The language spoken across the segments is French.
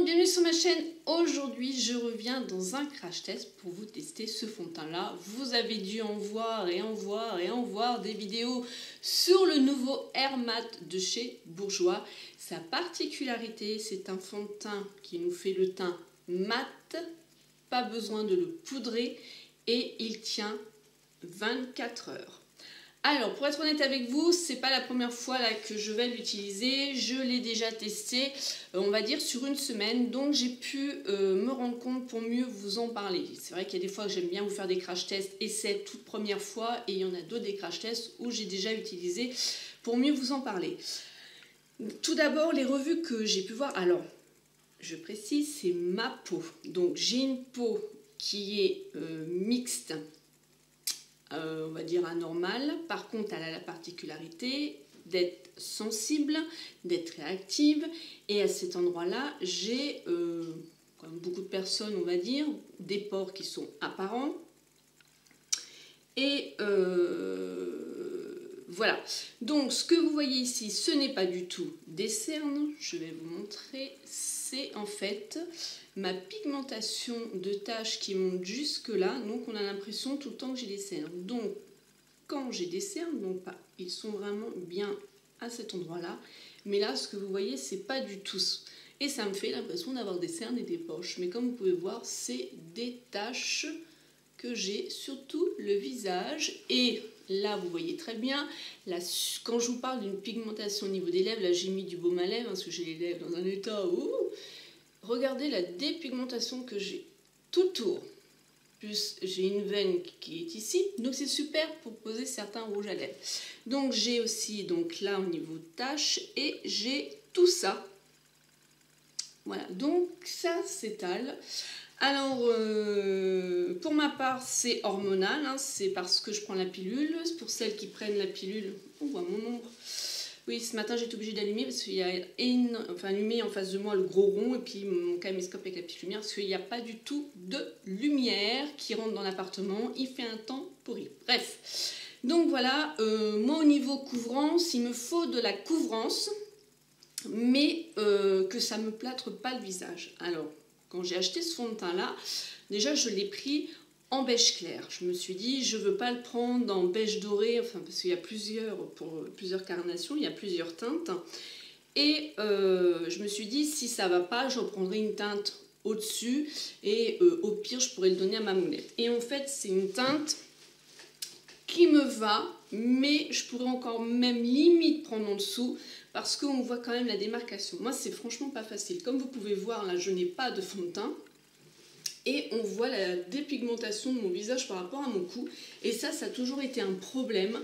bienvenue sur ma chaîne. Aujourd'hui, je reviens dans un crash test pour vous tester ce fond de teint-là. Vous avez dû en voir des vidéos sur le nouveau Air Matte de chez Bourjois. Sa particularité, c'est un fond de teint qui nous fait le teint mat, pas besoin de le poudrer et il tient 24 heures. Alors, pour être honnête avec vous, c'est pas la première fois là, que je vais l'utiliser. Je l'ai déjà testé, on va dire, sur une semaine. Donc, j'ai pu me rendre compte pour mieux vous en parler. C'est vrai qu'il y a des fois que j'aime bien vous faire des crash tests et c'est toute première fois. Et il y en a d'autres des crash tests où j'ai déjà utilisé pour mieux vous en parler. Tout d'abord, les revues que j'ai pu voir. Alors, je précise, c'est ma peau. Donc, j'ai une peau qui est mixte. On va dire anormale. Par contre, elle a la particularité d'être sensible, d'être réactive. Et à cet endroit-là, j'ai, comme beaucoup de personnes, on va dire, des pores qui sont apparents. Et voilà. Donc, ce que vous voyez ici, ce n'est pas du tout des cernes. Je vais vous montrer. C'est en fait ma pigmentation de taches qui monte jusque là, donc on a l'impression tout le temps que j'ai des cernes. Donc quand j'ai des cernes, donc pas, ils sont vraiment bien à cet endroit là, mais là ce que vous voyez c'est pas du tout, et ça me fait l'impression d'avoir des cernes et des poches, mais comme vous pouvez voir c'est des taches que j'ai sur tout le visage. Et là vous voyez très bien, là, quand je vous parle d'une pigmentation au niveau des lèvres, là j'ai mis du baume à lèvres parce que j'ai les lèvres dans un état où... Regardez la dépigmentation que j'ai tout autour. Plus j'ai une veine qui est ici. Donc c'est super pour poser certains rouges à lèvres. Donc j'ai aussi donc là au niveau de taches et j'ai tout ça. Voilà, donc ça s'étale. Alors pour ma part c'est hormonal, hein, c'est parce que je prends la pilule. Pour celles qui prennent la pilule, on voit mon ombre. Oui, ce matin j'ai été obligée d'allumer parce qu'il y a allumé en face de moi le gros rond et puis mon caméscope avec la petite lumière parce qu'il n'y a pas du tout de lumière qui rentre dans l'appartement. Il fait un temps pourri. Bref, donc voilà, moi au niveau couvrance, il me faut de la couvrance, mais que ça ne me plâtre pas le visage. Alors, quand j'ai acheté ce fond de teint là, déjà je l'ai pris en beige clair. Je me suis dit, je ne veux pas le prendre en beige doré, enfin, parce qu'il y a plusieurs carnations, il y a plusieurs teintes. Et je me suis dit, si ça ne va pas, je reprendrai une teinte au-dessus et au pire, je pourrais le donner à ma moulette. Et en fait, c'est une teinte qui me va, mais je pourrais encore même limite prendre en dessous parce qu'on voit quand même la démarcation. Moi, c'est franchement pas facile. Comme vous pouvez voir, là, je n'ai pas de fond de teint. Et on voit la dépigmentation de mon visage par rapport à mon cou. Et ça a toujours été un problème.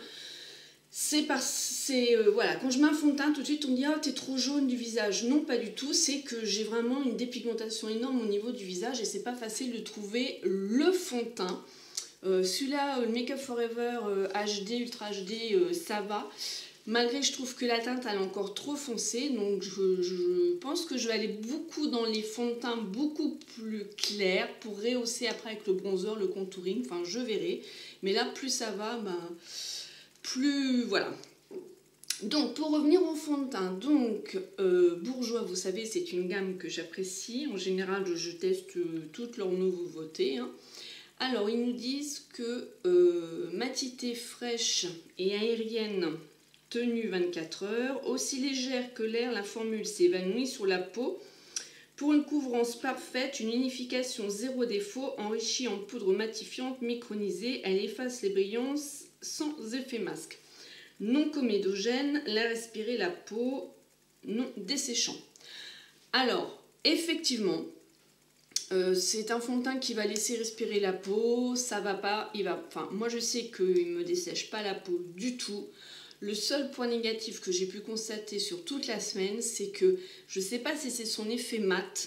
Voilà, quand je mets un fond de teint, tout de suite on me dit « Ah, t'es trop jaune du visage ». Non, pas du tout. C'est que j'ai vraiment une dépigmentation énorme au niveau du visage. Et c'est pas facile de trouver le fond de teint. Celui-là, le Make Up Forever HD, Ultra HD, ça va. Malgré je trouve que la teinte elle est encore trop foncée, donc je pense que je vais aller beaucoup dans les fonds de teint beaucoup plus clairs pour rehausser après avec le bronzer, le contouring, enfin je verrai. Mais là plus ça va, plus voilà. Donc pour revenir au fond de teint, donc Bourjois, vous savez c'est une gamme que j'apprécie, en général je teste toutes leurs nouveautés. Hein. Alors ils nous disent que matité fraîche et aérienne, tenue 24 heures, aussi légère que l'air, la formule s'évanouit sur la peau. Pour une couvrance parfaite, une unification zéro défaut, enrichie en poudre matifiante micronisée, elle efface les brillances sans effet masque. Non comédogène, la respirer la peau, non desséchant. Alors, effectivement, c'est un fond de teint qui va laisser respirer la peau, ça va pas, enfin, moi je sais qu'il ne me dessèche pas la peau du tout. Le seul point négatif que j'ai pu constater sur toute la semaine, c'est que je ne sais pas si c'est son effet mat,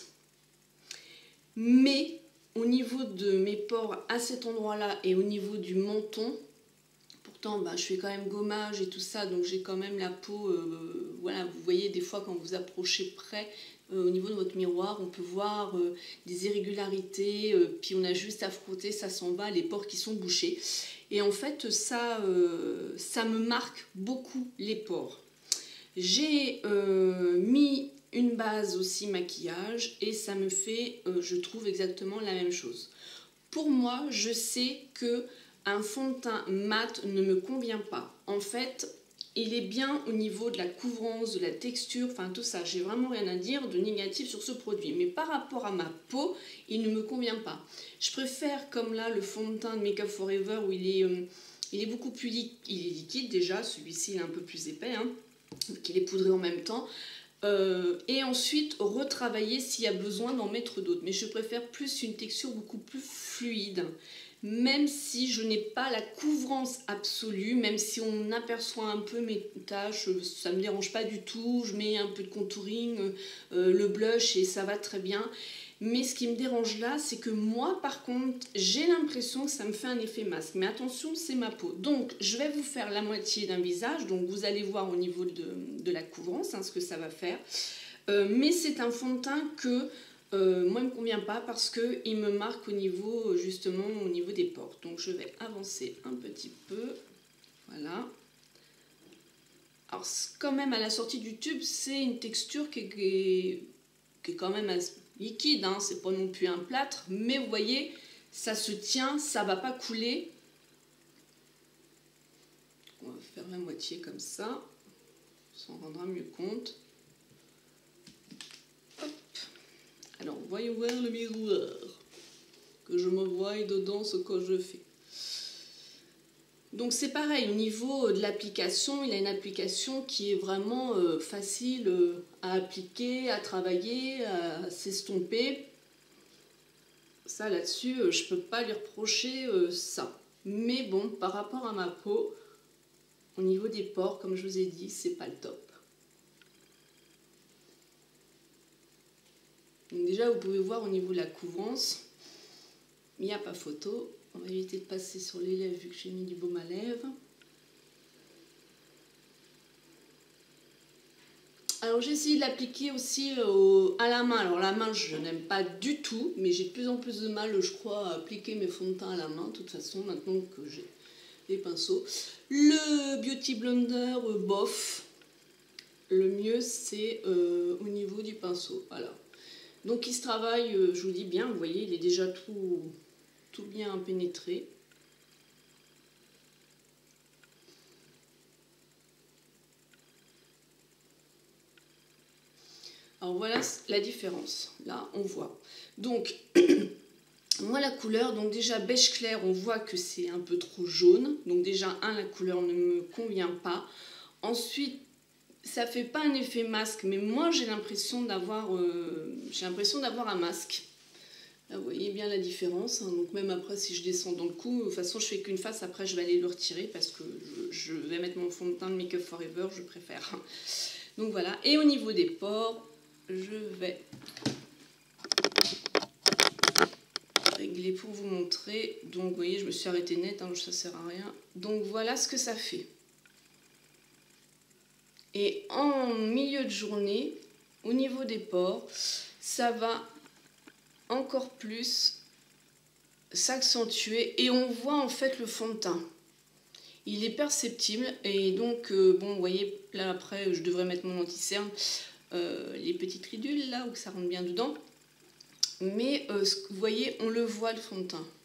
mais au niveau de mes pores à cet endroit-là et au niveau du menton, pourtant je fais quand même gommage et tout ça, donc j'ai quand même la peau, voilà, vous voyez des fois quand vous approchez près, au niveau de votre miroir, on peut voir des irrégularités, puis on a juste à frotter, ça s'en va, les pores qui sont bouchés. Et en fait, ça me marque beaucoup les pores. J'ai mis une base aussi maquillage et ça me fait, je trouve, exactement la même chose. Pour moi, je sais que un fond de teint mat ne me convient pas. En fait, il est bien au niveau de la couvrance, de la texture, enfin tout ça. J'ai vraiment rien à dire de négatif sur ce produit. Mais par rapport à ma peau, il ne me convient pas. Je préfère, comme là, le fond de teint de Make Up For Ever où il est beaucoup plus liquide déjà. Celui-ci, il est un peu plus épais, hein, donc il est poudré en même temps. Et ensuite retravailler s'il y a besoin d'en mettre d'autres. Mais je préfère plus une texture beaucoup plus fluide. Même si je n'ai pas la couvrance absolue, même si on aperçoit un peu mes taches, ça ne me dérange pas du tout. Je mets un peu de contouring, le blush et ça va très bien. Mais ce qui me dérange là, c'est que moi, par contre, j'ai l'impression que ça me fait un effet masque. Mais attention, c'est ma peau. Donc, je vais vous faire la moitié d'un visage. Donc, vous allez voir au niveau de la couvrance, hein, ce que ça va faire. Mais c'est un fond de teint que moi, il ne me convient pas parce qu'il me marque au niveau, justement, au niveau des pores. Donc, je vais avancer un petit peu. Voilà. Alors, quand même, à la sortie du tube, c'est une texture qui est quand même assez liquide, hein, c'est pas non plus un plâtre, mais vous voyez, ça se tient, ça va pas couler. On va faire la moitié comme ça, on s'en rendra mieux compte. Hop. Alors, voyons voir le miroir, que je me voie dedans ce que je fais. Donc c'est pareil, au niveau de l'application, il a une application qui est vraiment facile à appliquer, à travailler, à s'estomper. Ça là-dessus, je ne peux pas lui reprocher ça. Mais bon, par rapport à ma peau, au niveau des pores, comme je vous ai dit, c'est pas le top. Donc déjà, vous pouvez voir au niveau de la couvrance, il n'y a pas photo. On va éviter de passer sur les lèvres vu que j'ai mis du baume à lèvres. Alors j'ai essayé de l'appliquer aussi à la main. Alors la main, je n'aime pas du tout, mais j'ai de plus en plus de mal, je crois, à appliquer mes fonds de teint à la main. De toute façon, maintenant que j'ai les pinceaux. Le Beauty Blender, bof. Le mieux, c'est au niveau du pinceau. Voilà. Donc il se travaille, je vous dis bien, vous voyez, il est déjà tout bien pénétré. Alors voilà la différence, là on voit. Donc moi la couleur, donc déjà beige clair, on voit que c'est un peu trop jaune. Donc déjà la couleur ne me convient pas. Ensuite, ça fait pas un effet masque, mais moi j'ai l'impression d'avoir un masque. Là, vous voyez bien la différence, hein. Donc même après si je descends dans le cou, de toute façon je fais qu'une face, après je vais aller le retirer parce que je vais mettre mon fond de teint de Make Up For Ever, je préfère. Donc voilà, et au niveau des pores, je vais régler pour vous montrer. Donc vous voyez, je me suis arrêtée net, hein, ça sert à rien. Donc voilà ce que ça fait. Et en milieu de journée, au niveau des pores, ça va encore plus s'accentuer et on voit en fait le fond de teint. Il est perceptible et donc bon, vous voyez là après je devrais mettre mon anti-cerne, les petites ridules là où ça rentre bien dedans, mais vous voyez, on le voit le fond de teint.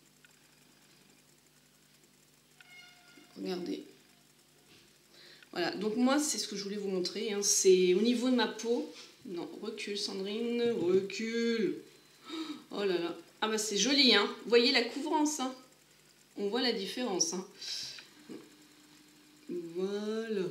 Regardez. Voilà, donc moi c'est ce que je voulais vous montrer, hein. C'est au niveau de ma peau. Non, recule Sandrine, recule. Oh là là. Ah bah c'est joli, hein. Vous voyez la couvrance, hein. On voit la différence, hein. Voilà.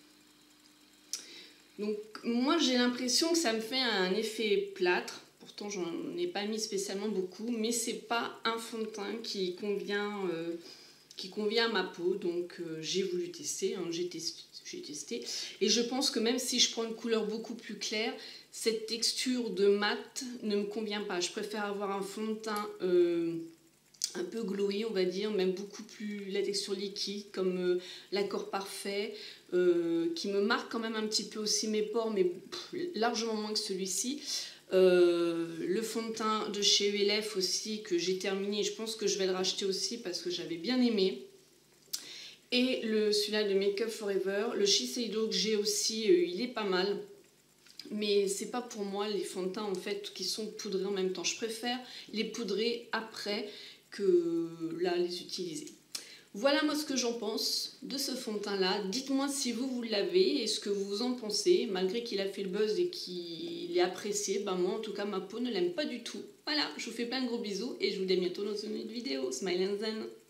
Donc moi j'ai l'impression que ça me fait un effet plâtre. Pourtant j'en ai pas mis spécialement beaucoup, mais c'est pas un fond de teint qui convient à ma peau. Donc j'ai voulu tester, hein. J'ai testé. Et je pense que même si je prends une couleur beaucoup plus claire, cette texture de mat ne me convient pas. Je préfère avoir un fond de teint un peu glowy, on va dire, même beaucoup plus la texture liquide, comme l'accord parfait, qui me marque quand même un petit peu aussi mes pores, mais largement moins que celui-ci. Le fond de teint de chez ULF aussi, que j'ai terminé, je pense que je vais le racheter aussi parce que j'avais bien aimé. Et celui-là de Make Up For Ever, le Shiseido que j'ai aussi, il est pas mal. Mais c'est pas pour moi les fonds de teint en fait qui sont poudrés en même temps. Je préfère les poudrer après que là les utiliser. Voilà moi ce que j'en pense de ce fond de teint là. Dites-moi si vous l'avez et ce que vous en pensez. Malgré qu'il a fait le buzz et qu'il est apprécié, bah moi en tout cas ma peau ne l'aime pas du tout. Voilà, je vous fais plein de gros bisous et je vous dis à bientôt dans une autre vidéo. Smile and Zen.